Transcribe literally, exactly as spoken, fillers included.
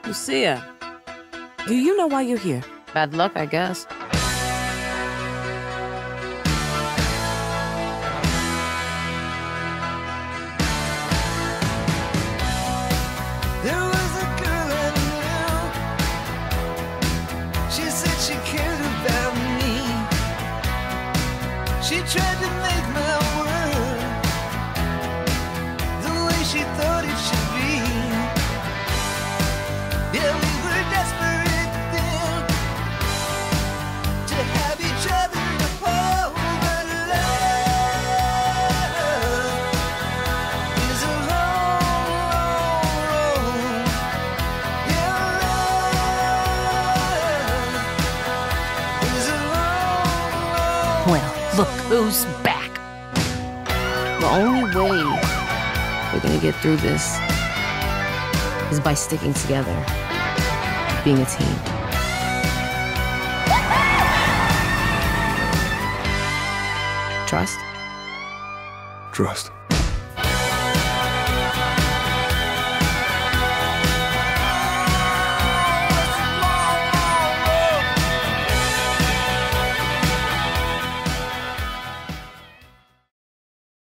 Lucia, do you know why you're here? Bad luck, I guess. There was a girl I knew. She said she cared about me. She tried to make my world the way she thought it should be. Yeah, we were desperate then to have each other to hold, but love is a long, long road. Yeah, love is a long, long Well, look who's back. The only way we're gonna get through this is by sticking together, being a team. Trust? Trust.